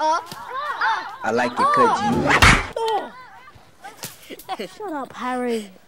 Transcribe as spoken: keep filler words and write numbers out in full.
I like your cut, G. Shut up, Harry.